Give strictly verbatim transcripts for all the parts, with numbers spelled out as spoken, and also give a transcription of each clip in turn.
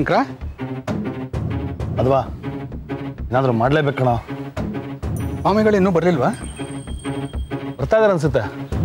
ಶಂಕರ ಅಲ್ವಾ ಏನಾದರೂ ಮಾಡಲೇಬೇಕಣ. ಸ್ವಾಮಿಗಳು ಇನ್ನೂ ಬರಲಿಲ್ವಾ? ಬರ್ತಾ ಇದಾರೆ ಅನ್ಸುತ್ತೆ.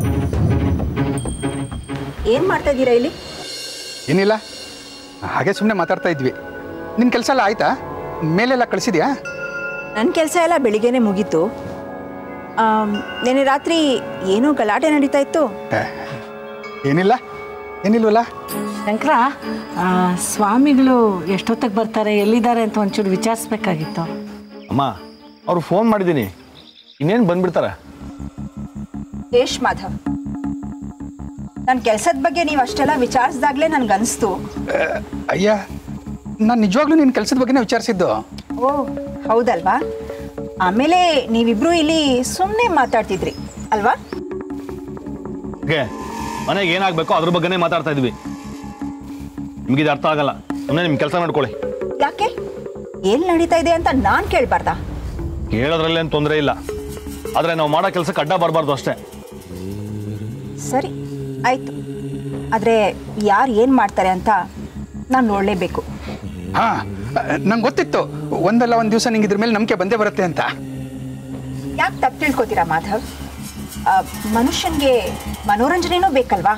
ಏನ್ ಮಾಡ್ತಾ ಇದ್ದೀರಾ ಇಲ್ಲಿ? ಏನಿಲ್ಲ, ಹಾಗೆ ಸುಮ್ಮನೆ ಮಾತಾಡ್ತಾ ಇದ್ವಿ. ನಿನ್ನ ಕೆಲಸ ಎಲ್ಲ ಆಯ್ತಾ? ಮೇಲೆಲ್ಲ ಕಳಿಸಿದ್ಯಾ? ನನ್ನ ಕೆಲಸ ಎಲ್ಲ ಬೆಳಿಗ್ಗೆನೆ ಮುಗೀತು. ನೆನ್ನೆ ರಾತ್ರಿ ಏನೋ ಗಲಾಟೆ ನಡೀತಾ ಇತ್ತು. ಏನಿಲ್ಲ ಏನಿಲ್ವಲ್ಲ. ಶಂಕರ, ಸ್ವಾಮಿಗಳು ಎಷ್ಟೊತ್ತಿಗೆ ಬರ್ತಾರೆ, ಎಲ್ಲಿದ್ದಾರೆ ಅಂತ ಒಂಚೂರು ವಿಚಾರಿಸ್ಬೇಕಾಗಿತ್ತು. ಅಮ್ಮ, ಅವ್ರು ಫೋನ್ ಮಾಡಿದ್ದೀನಿ, ಇನ್ನೇನು ಬಂದ್ಬಿಡ್ತಾರೆ. ಯಶ್ ಮಾಧವ್, ನನ್ನ ಕೆಲಸದ ಬಗ್ಗೆ ನೀವು ಅಷ್ಟೆಲ್ಲ ವಿಚಾರಿಸಿದಾಗಲೇ ನನಗನ್ನಿಸ್ತು. ಅಯ್ಯ, ನಾನು ನಿಜವಾಗ್ಲೂ ನಿನ್ನ ಕೆಲಸದ ಬಗ್ಗೆನೇ ವಿಚಾರಿಸಿದ್ದು. ಓ ಹೌದಲ್ವಾ? ಆಮೇಲೆ ನೀವಿಬ್ರು ಇಲ್ಲಿ ಸುಮ್ಮನೆ ಮಾತಾಡ್ತಿದ್ರಿ ಅಲ್ವಾ? ಮನೆಗೆ ಏನಾಗಬೇಕೋ ಅದ್ರ ಬಗ್ಗೆನೇ ಮಾತಾಡ್ತಾ ಇದ್ವಿ. ನಿಮ್ಗಿದು ಅರ್ಥ ಆಗಲ್ಲ, ಸುಮ್ಮನೆ ನಿಮ್ಮ ಕೆಲಸ ಮಾಡ್ಕೊಳ್ಳಿ. ಯಾಕೆ? ಏನ್ ನಡೀತಾ ಇದೆ ಅಂತ ನಾನು ಕೇಳಬಾರ್ದಾ? ಕೇಳೋದ್ರಲ್ಲೇನು ತೊಂದರೆ ಇಲ್ಲ, ಆದರೆ ನಾವು ಮಾಡೋ ಕೆಲಸಕ್ಕೆ ಅಡ್ಡ ಬರಬಾರ್ದು ಅಷ್ಟೇ. ಸರಿ ಆಯ್ತು, ಆದರೆ ಯಾರು ಏನು ಮಾಡ್ತಾರೆ ಅಂತ ನಾನು ನೋಡಲೇಬೇಕು. ಹಾಂ, ನಂಗೆ ಗೊತ್ತಿತ್ತು ಒಂದಲ್ಲ ಒಂದು ದಿವಸ ನಿಂಗೆ ಇದ್ರ ಮೇಲೆ ನಂಬಿಕೆ ಬಂದೇ ಬರುತ್ತೆ ಅಂತ. ಯಾಕೆ ತಪ್ಪು ತಿಳ್ಕೊತೀರಾ ಮಾಧವ್? ಮನುಷ್ಯನಿಗೆ ಮನೋರಂಜನೆನೂ ಬೇಕಲ್ವಾ?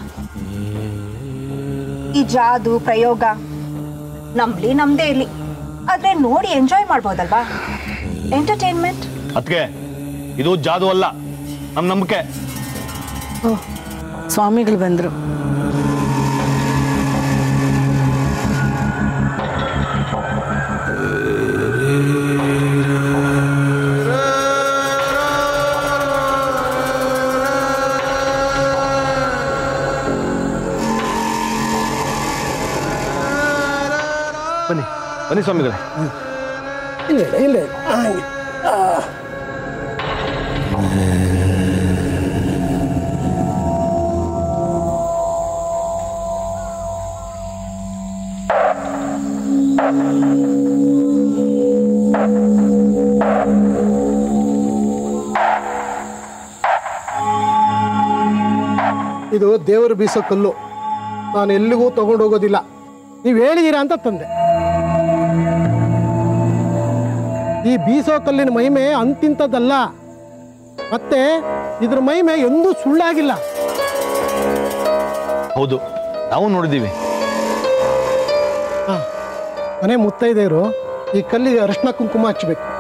ಈ ಜಾದು ಪ್ರಯೋಗ ನಂಬಲಿ ನಮ್ಮದೇ ಇರಲಿ, ಆದರೆ ನೋಡಿ ಎಂಜಾಯ್ ಮಾಡ್ಬೋದಲ್ವಾ? ಎಂಟರ್ಟೈನ್ಮೆಂಟ್. ಅದಕ್ಕೆ ಇದು ಜಾದು ಅಲ್ಲ, ನಮ್ಮ ನಂಬಿಕೆ. ಓ, ಸ್ವಾಮಿಗಳು ಬಂದರು. ಬನ್ನಿ ಬನ್ನಿ ಸ್ವಾಮಿಗಳೇ. ಇಲ್ಲ ಇಲ್ಲ ಇದು ದೇವರು ಬೀಸೋ ಕಲ್ಲು, ನಾನು ಎಲ್ಲಿಗೂ ತಗೊಂಡು ಹೋಗೋದಿಲ್ಲ. ನೀವು ಹೇಳಿದ್ದೀರಾ ಅಂತ ತಂದೆ. ಈ ಬೀಸೋ ಕಲ್ಲಿನ ಮಹಿಮೆ ಅಂತಿಂಥದ್ದಲ್ಲ, ಮತ್ತೆ ಇದ್ರ ಮಹಿಮೆ ಎಂದೂ ಸುಳ್ಳಾಗಿಲ್ಲ. ಹೌದು, ನಾವು ನೋಡಿದ್ದೀವಿ. ಹಾ, ಮನೆ ಮುತ್ತೈದೆಯರು ಈ ಕಲ್ಲಿಗೆ ಅರಿಶಿನ ಕುಂಕುಮ ಹಚ್ಚಬೇಕು.